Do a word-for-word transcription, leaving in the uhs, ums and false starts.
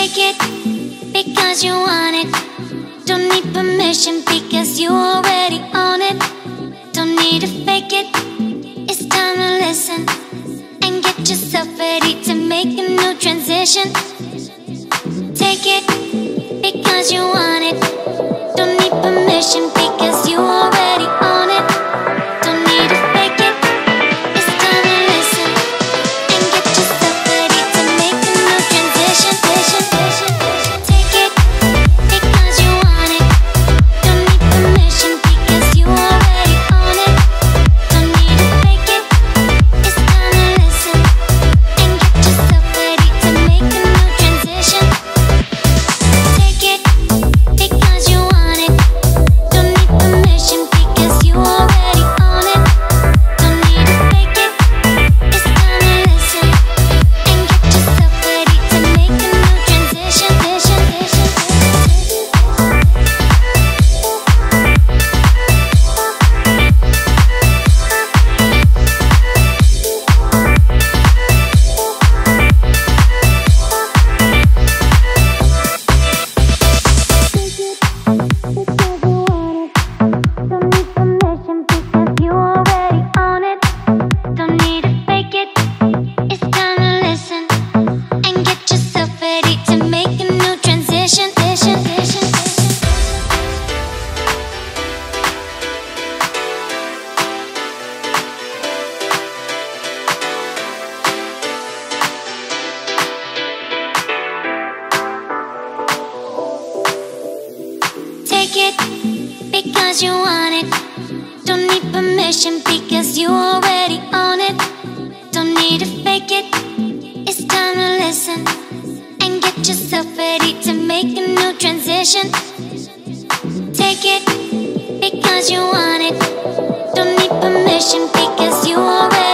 Take it because you want it. Don't need permission because you already own it. Don't need to fake it. It's time to listen and get yourself ready to make a new transition. Take it because you want it. Don't need permission because you already own it. Don't need to fake it. It's time to listen and get yourself ready to make a new transition. Take it because you want it. Don't need permission because you already own it. Don't need to fake it. It's time to listen and get yourself ready to make a new transition. Take it because you want it. Don't need permission because you already own it. Don't need to fake it. It's time to listen and get yourself ready to make a new transition. Don't need permission because you already own it. Don't need to fake it. It's time to listen and get yourself ready to make a new transition. Take it because you want it. Don't need permission because you already own it. Don't need to fake it. It's time to listen and get yourself ready to make a new transition. Take it because you want it. Don't need permission because you already